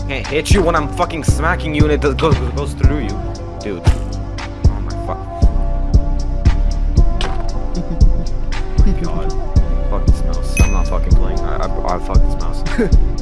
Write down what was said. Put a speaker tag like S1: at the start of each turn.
S1: Can't hit you when I'm fucking smacking you and it goes through you. Dude. Oh my fuck. Oh my god. Fuck this mouse. I'm not fucking playing. I fuck this mouse.